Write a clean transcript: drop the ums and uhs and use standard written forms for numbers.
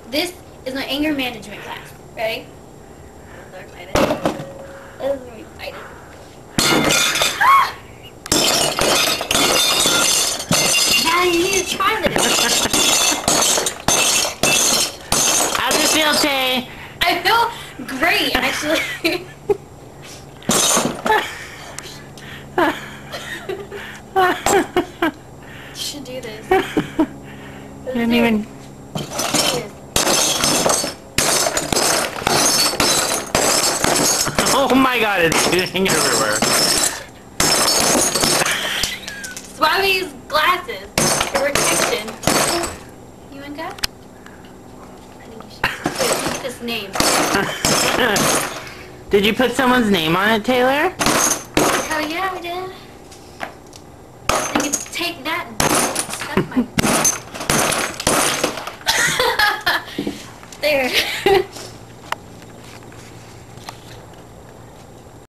This is my anger management class. Ready? I'm so excited. This is really exciting. Now you need to try this. How's it feel, Tay? I feel great, actually. You should do this. You didn't even... Oh my god, it's shooting everywhere. Swabby's glasses for protection. You want to go? I think you should. Wait, look at this name. Did you put someone's name on it, Tayler? Oh yeah, we did. I can take that and stuff my... There.